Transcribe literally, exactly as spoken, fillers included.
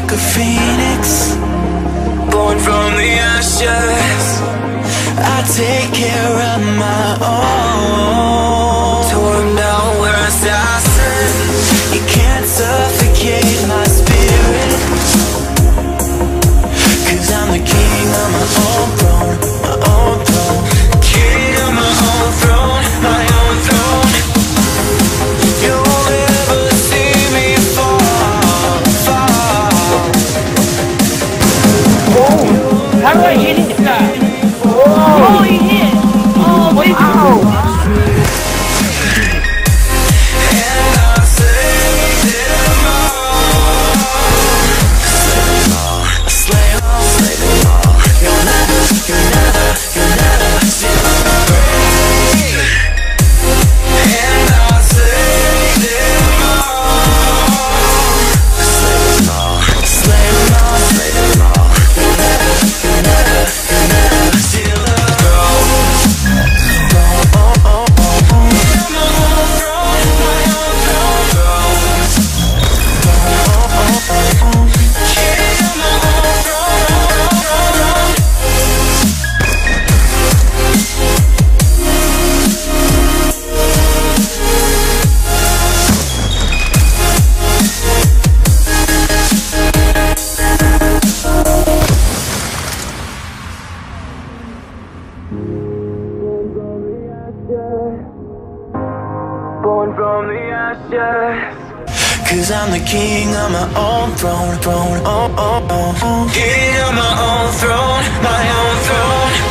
like a phoenix, born from the ashes. I take care of my own. Torn down where I stand. You can't suffocate my spirit, 'cause I'm the king of my own throne, my own throne. King of my own throne, my own throne. You'll never see me fall, fall. Oh, how do I hit it? Oh, he hit! Oh, wow! Born from the ashes, 'cause I'm the king of my own throne, throne, oh, oh, oh, oh. King of my own throne, my own throne.